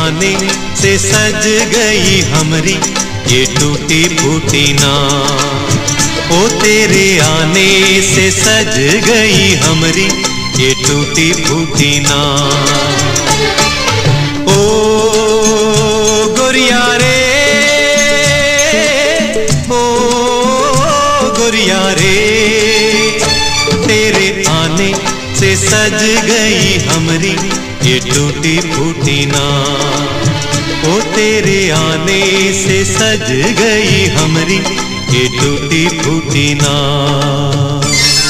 आने से सज गई हमरी ये टूटी फूटी नाव। ओ तेरे आने से सज गई हमरी ये टूटी फूटी नाव। ओ गोरिया रे, ओ गोरिया रे, तेरे आने से सज गई हमरी ये टूटी फूटी नाव। ओ तेरे आने से सज गई हमरी ये टूटी फूटी नाव।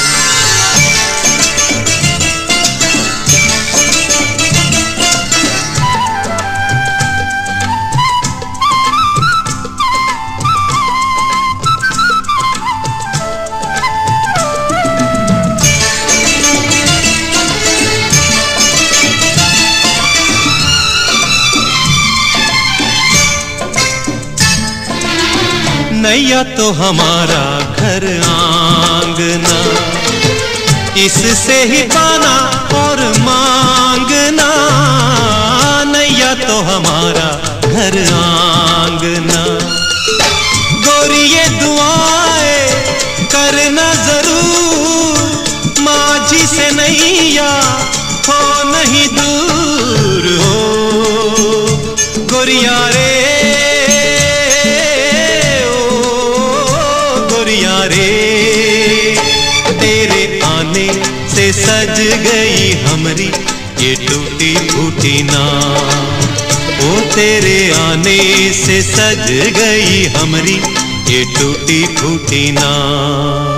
नैया तो हमारा घर आंगना, इससे ही पाना और मांगना। नैया तो हमारा घर आंगना, गोरी ये दुआएं करना जरूर, माझी से नैया हो नहीं दूर। हो गोरिया रे, तेरे आने से सज गई हमरी ये टूटी फूटी नाव। ओ तेरे आने से सज गई हमरी ये टूटी फूटी नाव।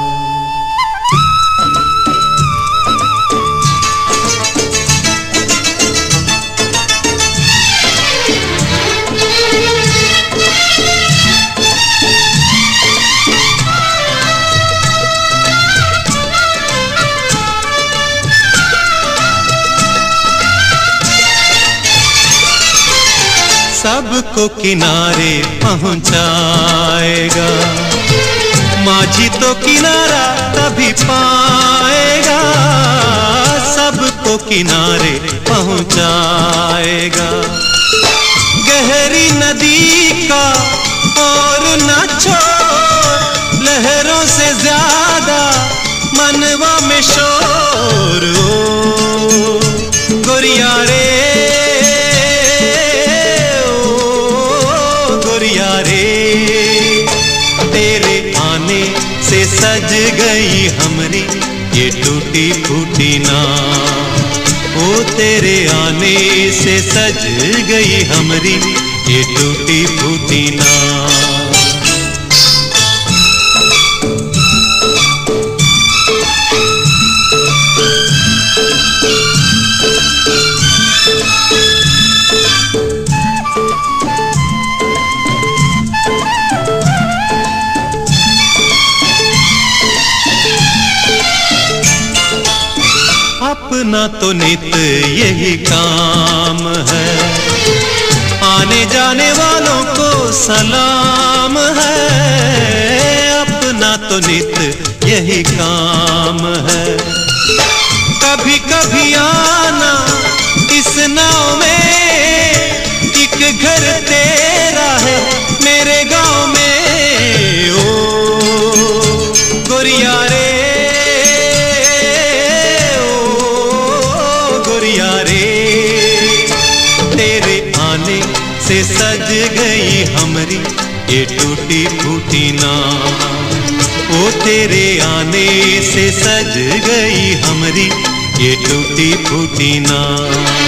सबको किनारे पहुंचाएगा, माझी तो किनारा तभी पाएगा। सबको किनारे पहुंचाएगा, गहरी नदी का और न छोड़, लहरों से ज्यादा मनवा में शोर। गोरिया रे, तेरे आने से सज गई हमरी ये टूटी फूटी नाव। ओ तेरे आने से सज गई हमरी ये टूटी फूटी नाव। अपना तो नित यही काम है, आने जाने वालों को सलाम है। अपना तो नित यही काम है, कभी कभी आना इस नाव में, एक घर तेरा है मेरे गांव में। ओ गोरिया रे, तेरे आने से सज गई हमरी ये टूटी फूटी नाव। ओ तेरे आने से सज गई हमरी ये टूटी फूटी नाव।